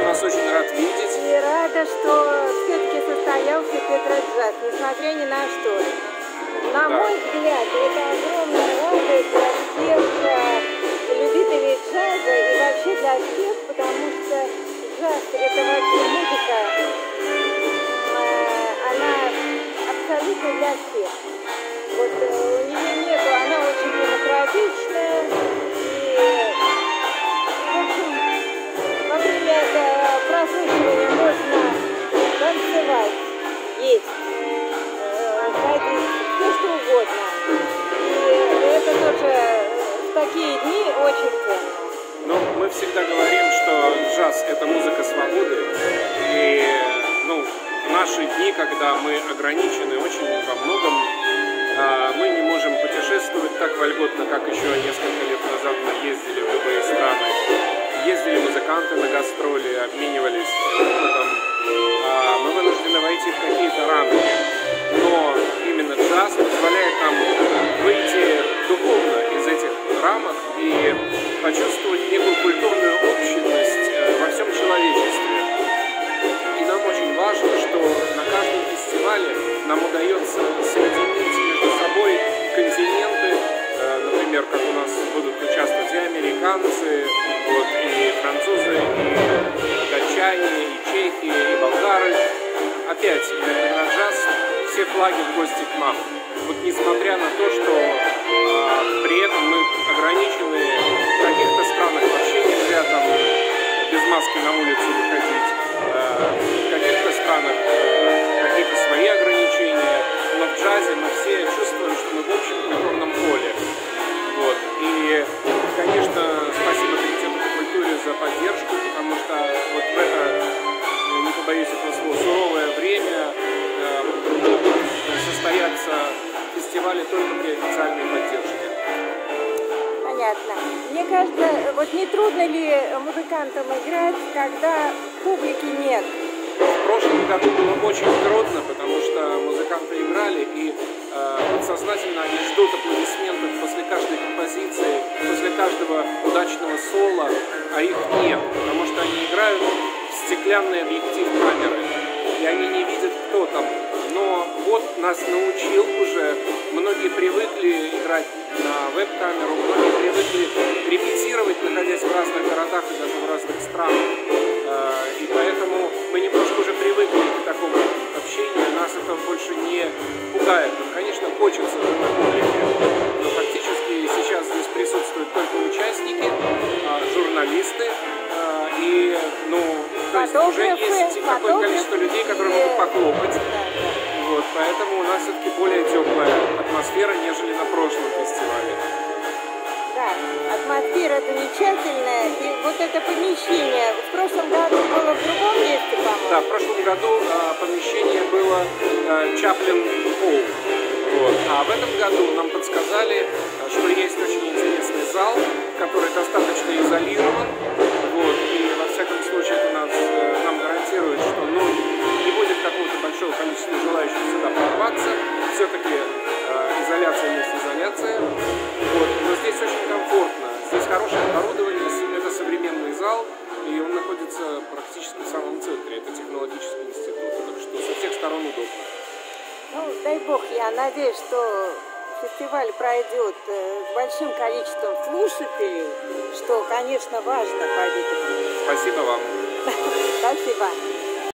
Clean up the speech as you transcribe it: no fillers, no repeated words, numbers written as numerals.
нас очень рад видеть. И рада, что все-таки состоялся Петроджаз, несмотря ни на что. На мой взгляд, это огромная радость для всех любителей джаза и вообще для всех, потому что джаз – это вообще музыка, она абсолютно для всех. Вот у нее нету, она очень демократичная, и в общем, во время прослушивания можно танцевать, есть, ходить, все что угодно. И это тоже в такие дни очень ценно. Но мы всегда говорим, что джаз – это музыка свободы. И в наши дни, когда мы ограничены очень во многом, мы не можем путешествовать так вольготно, как еще несколько лет назад мы ездили в любые страны. Ездили музыканты на гастроли, обменивались опытом. Мы вынуждены войти в какие-то рамки. Но именно джаз позволяет нам выйти духовно из этих рамок и почувствовать некую культурную общность во всем человечестве. И нам очень важно, что на каждом фестивале нам удается соединить между собой континенты, например, как у нас будут участвовать и американцы, и французы, и датчане, и чехи, и болгары. Опять, на джаз все флаги в гости к нам. Вот несмотря на то, что при этом мы ограничены в каких-то странах вообще нельзя там без маски на улицу выходить, в каких-то странах какие-то свои ограничения, но в джазе мы все чувствуем, что мы в общем культурном поле. Вот. И, конечно, спасибо Комитету по культуре за поддержку, потому что вот в это, не побоюсь этого слова, суровое время могут состояться фестивали только при официальной поддержке. Понятно. Мне кажется, вот не трудно ли музыкантам играть, когда публики нет? В прошлом году было очень трудно, потому что музыканты играли, и подсознательно они ждут аплодисментов после каждой композиции, после каждого удачного соло, а их нет, потому что они играют в стеклянный объектив камеры, и они не видят, кто там. Но вот нас научил уже, многие привыкли играть на веб-камеру, многие привыкли репетировать, находясь в разных городах и даже в разных странах. И поэтому мы немножко уже привыкли к такому общению, нас это больше не пугает. Но, конечно, хочется же на публике, но фактически сейчас здесь присутствуют только участники, журналисты, и, то есть уже есть такое количество людей, которые могут похлопать. Вот, поэтому у нас все-таки более теплая атмосфера, нежели на прошлом фестивале. Да, атмосфера замечательная, и вот это помещение в прошлом году было в другом месте, по-моему. Да, в прошлом году помещение было Чаплин Холл, вот. А в этом году нам подсказали, что есть очень интересный зал, который достаточно изолирован, вот. И во всяком случае это нам гарантирует, что не будет какого-то большого количества желающих сюда прорваться, все-таки изоляция есть изоляция. Вот. Но здесь очень комфортно, здесь хорошее оборудование, это современный зал, и он находится практически в самом центре, это технологический институт, так что со всех сторон удобно. Дай бог, я надеюсь, что фестиваль пройдет с большим количеством слушателей, что, конечно, важно, по-видимому. Спасибо вам. Спасибо.